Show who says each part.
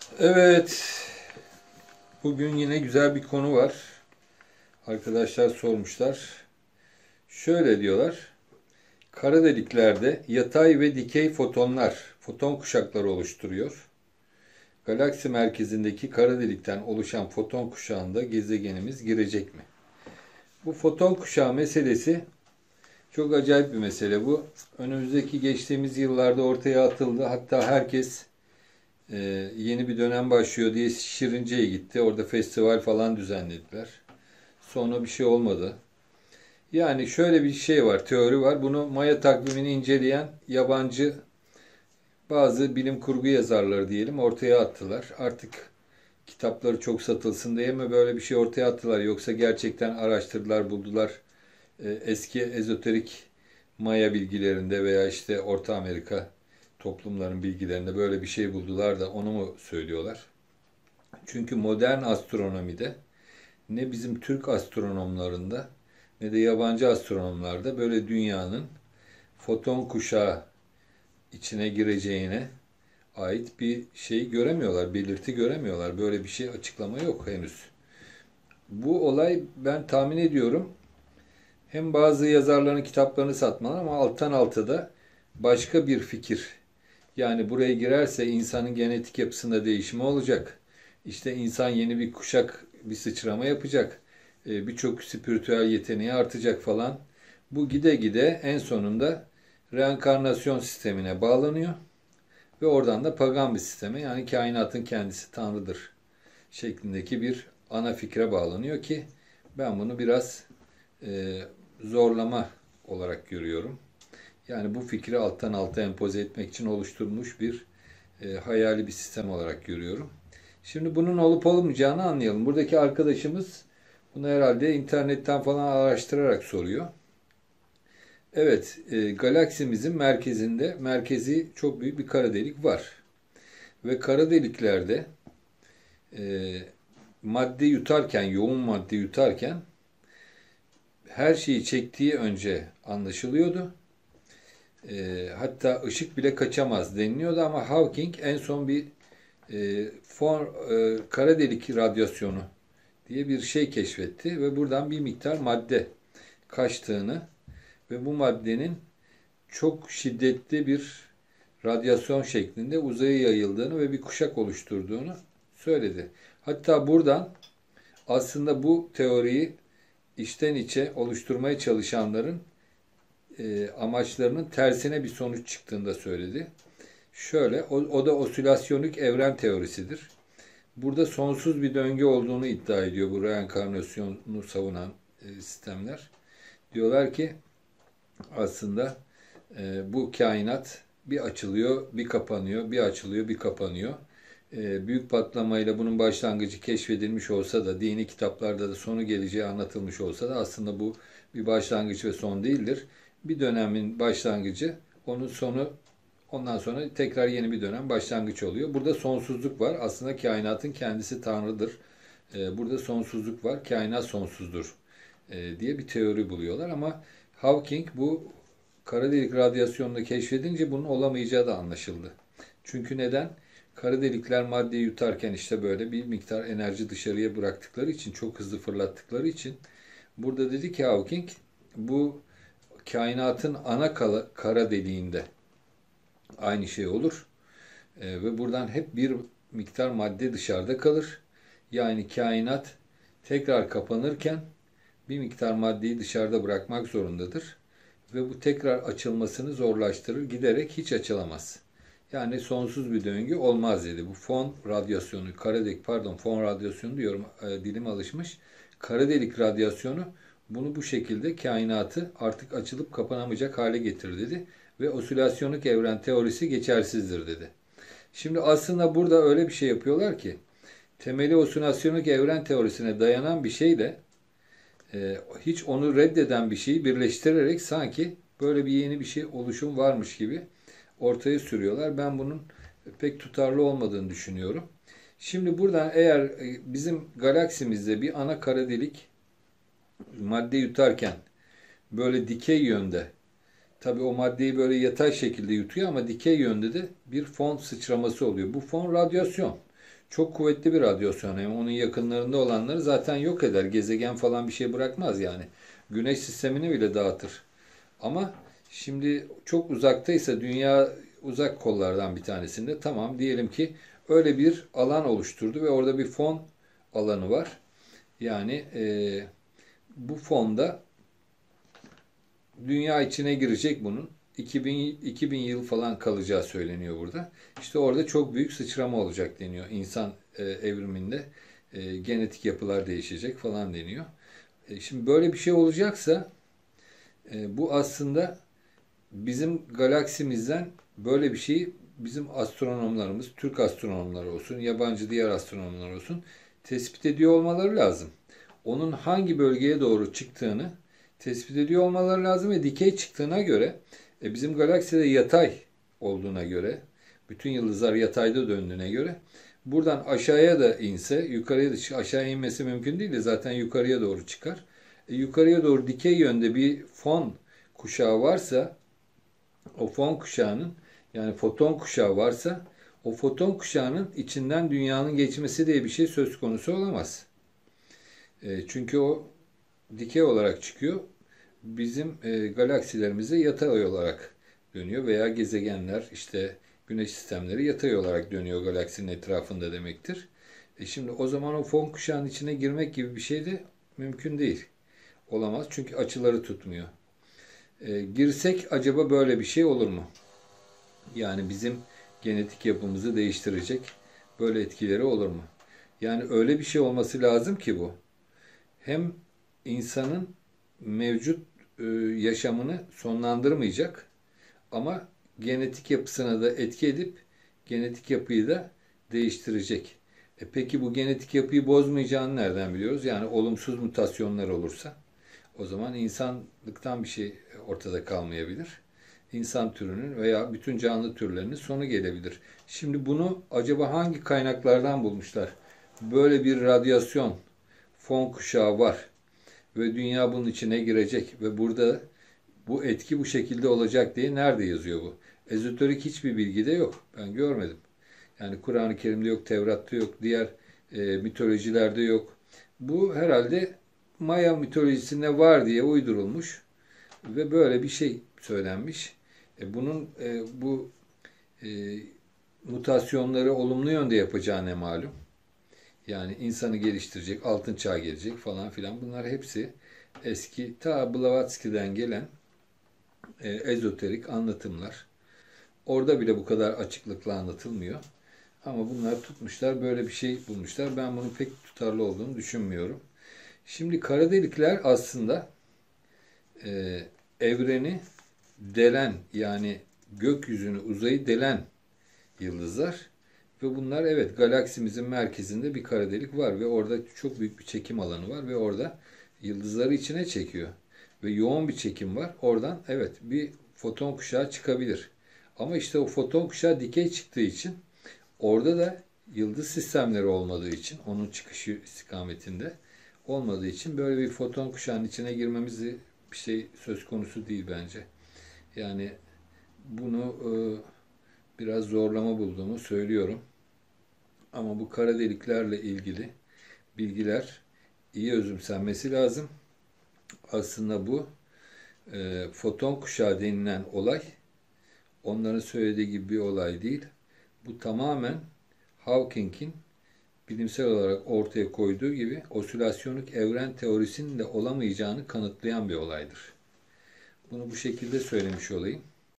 Speaker 1: Evet, bugün yine güzel bir konu var. Arkadaşlar sormuşlar. Şöyle diyorlar. Kara deliklerde yatay ve dikey fotonlar, foton kuşakları oluşturuyor. Galaksi merkezindeki kara delikten oluşan foton kuşağında gezegenimiz girecek mi? Bu foton kuşağı meselesi çok acayip bir mesele bu. Önümüzdeki geçtiğimiz yıllarda ortaya atıldı. Hatta herkes yeni bir dönem başlıyor diye Şirince'ye gitti. Orada festival falan düzenlediler. Sonra bir şey olmadı. Yani şöyle bir şey var, teori var. Bunu Maya takvimini inceleyen yabancı bazı bilim kurgu yazarları diyelim ortaya attılar. Artık kitapları çok satılsın diye mi böyle bir şey ortaya attılar? Yoksa gerçekten araştırdılar, buldular. Eski ezoterik Maya bilgilerinde veya işte Orta Amerika toplumların bilgilerinde böyle bir şey buldular da onu mu söylüyorlar? Çünkü modern astronomide ne bizim Türk astronomlarında ne de yabancı astronomlarda böyle dünyanın foton kuşağı içine gireceğine ait bir şey göremiyorlar, belirti göremiyorlar. Böyle bir şey açıklama yok henüz. Bu olay ben tahmin ediyorum hem bazı yazarların kitaplarını satmalar ama alttan alta da başka bir fikir. Yani buraya girerse insanın genetik yapısında değişimi olacak. İşte insan yeni bir kuşak, bir sıçrama yapacak. Birçok spiritüel yeteneği artacak falan. Bu gide gide en sonunda reenkarnasyon sistemine bağlanıyor. Ve oradan da pagan bir sisteme, yani kainatın kendisi Tanrı'dır şeklindeki bir ana fikre bağlanıyor ki ben bunu biraz e, zorlama olarak görüyorum. Yani bu fikri alttan alta empoze etmek için oluşturulmuş bir hayali bir sistem olarak görüyorum. Şimdi bunun olup olmayacağını anlayalım. Buradaki arkadaşımız bunu herhalde internetten falan araştırarak soruyor. Evet, galaksimizin merkezinde, merkezi çok büyük bir kara delik var. Ve kara deliklerde e, madde yutarken, yoğun madde yutarken her şeyi çektiği önce anlaşılıyordu. Hatta ışık bile kaçamaz deniliyordu ama Hawking en son bir kara delik radyasyonu diye bir şey keşfetti ve buradan bir miktar madde kaçtığını ve bu maddenin çok şiddetli bir radyasyon şeklinde uzaya yayıldığını ve bir kuşak oluşturduğunu söyledi. Hatta buradan aslında bu teoriyi içten içe oluşturmaya çalışanların amaçlarının tersine bir sonuç çıktığını da söyledi. Şöyle, o da osilasyonik evren teorisidir. Burada sonsuz bir döngü olduğunu iddia ediyor bu reenkarnasyonu savunan sistemler. Diyorlar ki aslında bu kainat bir açılıyor, bir kapanıyor, bir açılıyor, bir kapanıyor. Büyük patlamayla bunun başlangıcı keşfedilmiş olsa da, dini kitaplarda da sonu geleceği anlatılmış olsa da aslında bu bir başlangıç ve son değildir. Bir dönemin başlangıcı, onun sonu, ondan sonra tekrar yeni bir dönem başlangıç oluyor. Burada sonsuzluk var. Aslında kainatın kendisi Tanrı'dır. Burada sonsuzluk var. Kainat sonsuzdur diye bir teori buluyorlar ama Hawking bu kara delik radyasyonunu keşfedince bunun olamayacağı da anlaşıldı. Çünkü neden? Kara delikler maddeyi yutarken işte böyle bir miktar enerji dışarıya bıraktıkları için, çok hızlı fırlattıkları için burada dedi ki Hawking, bu kainatın ana kara deliğinde aynı şey olur. Ve buradan hep bir miktar madde dışarıda kalır. Yani kainat tekrar kapanırken bir miktar maddeyi dışarıda bırakmak zorundadır. Ve bu tekrar açılmasını zorlaştırır. Giderek hiç açılamaz. Yani sonsuz bir döngü olmaz dedi. Bu fon radyasyonu, kara delik, pardon fon radyasyonu diyorum, dilim alışmış. Kara delik radyasyonu bunu bu şekilde kainatı artık açılıp kapanamayacak hale getirir dedi. Ve osilasyonik evren teorisi geçersizdir dedi. Şimdi aslında burada öyle bir şey yapıyorlar ki temeli osilasyonik evren teorisine dayanan bir şeyle hiç onu reddeden bir şeyi birleştirerek sanki böyle bir yeni bir şey oluşum varmış gibi ortaya sürüyorlar. Ben bunun pek tutarlı olmadığını düşünüyorum. Şimdi buradan eğer bizim galaksimizde bir ana kara delik madde yutarken böyle dikey yönde, tabii o maddeyi böyle yatay şekilde yutuyor ama dikey yönde de bir fon sıçraması oluyor. Bu fon radyasyon. çok kuvvetli bir radyasyon. Yani onun yakınlarında olanları zaten yok eder. Gezegen falan bir şey bırakmaz yani. Güneş sistemini bile dağıtır. Ama şimdi çok uzaktaysa, dünya uzak kollardan bir tanesinde, tamam diyelim ki öyle bir alan oluşturdu ve orada bir fon alanı var. Yani bu fonda dünya içine girecek bunun. 2000 yıl falan kalacağı söyleniyor burada. İşte orada çok büyük sıçrama olacak deniyor. İnsan evriminde genetik yapılar değişecek falan deniyor. Şimdi böyle bir şey olacaksa bu aslında bizim galaksimizden böyle bir şeyi bizim astronomlarımız, Türk astronomlar olsun, yabancı diğer astronomlar olsun tespit ediyor olmaları lazım. Onun hangi bölgeye doğru çıktığını tespit ediyor olmaları lazım ve dikey çıktığına göre bizim galakside yatay olduğuna göre, bütün yıldızlar yatayda döndüğüne göre buradan aşağıya da inse, yukarıya da aşağı inmesi mümkün değil de zaten yukarıya doğru çıkar. Yukarıya doğru dikey yönde bir fon kuşağı varsa, o fon kuşağının, yani foton kuşağı varsa, o foton kuşağının içinden dünyanın geçmesi diye bir şey söz konusu olamaz. Çünkü o dikey olarak çıkıyor. Bizim galaksilerimize yatay olarak dönüyor veya gezegenler, işte güneş sistemleri yatay olarak dönüyor galaksinin etrafında demektir. Şimdi o zaman o fon kuşağının içine girmek gibi bir şey de mümkün değil. Olamaz çünkü açıları tutmuyor. Girsek acaba böyle bir şey olur mu? Yani bizim genetik yapımızı değiştirecek böyle etkileri olur mu? Yani öyle bir şey olması lazım ki bu. Hem insanın mevcut yaşamını sonlandırmayacak ama genetik yapısına da etki edip genetik yapıyı da değiştirecek. Peki bu genetik yapıyı bozmayacağını nereden biliyoruz? Yani olumsuz mutasyonlar olursa o zaman insanlıktan bir şey ortada kalmayabilir. İnsan türünün veya bütün canlı türlerinin sonu gelebilir. Şimdi bunu acaba hangi kaynaklardan bulmuşlar? Böyle bir radyasyon fon kuşağı var ve dünya bunun içine girecek ve burada bu etki bu şekilde olacak diye nerede yazıyor bu? Ezoterik hiçbir bilgi de yok. Ben görmedim. Yani Kur'an-ı Kerim'de yok, Tevrat'ta yok, diğer mitolojilerde yok. Bu herhalde Maya mitolojisinde var diye uydurulmuş ve böyle bir şey söylenmiş. Bunun bu mutasyonları olumlu yönde yapacağı ne malum? Yani insanı geliştirecek, altın çağ gelecek falan filan. Bunlar hepsi eski, ta Blavatsky'den gelen ezoterik anlatımlar. Orada bile bu kadar açıklıkla anlatılmıyor. Ama bunlar tutmuşlar, böyle bir şey bulmuşlar. Ben bunun pek tutarlı olduğunu düşünmüyorum. Şimdi kara delikler aslında evreni delen, yani gökyüzünü, uzayı delen yıldızlar. Ve bunlar, evet, galaksimizin merkezinde bir kara delik var ve orada çok büyük bir çekim alanı var ve orada yıldızları içine çekiyor. Ve yoğun bir çekim var. Oradan evet bir foton kuşağı çıkabilir. Ama işte o foton kuşağı dikey çıktığı için, orada da yıldız sistemleri olmadığı için, onun çıkışı istikametinde olmadığı için böyle bir foton kuşağının içine girmemizi bir şey söz konusu değil bence. Yani bunu biraz zorlama bulduğumu söylüyorum. Ama bu kara deliklerle ilgili bilgiler iyi özümsenmesi lazım. Aslında bu foton kuşağı denilen olay onların söylediği gibi bir olay değil. Bu tamamen Hawking'in bilimsel olarak ortaya koyduğu gibi osilasyonik evren teorisinin de olamayacağını kanıtlayan bir olaydır. Bunu bu şekilde söylemiş olayım.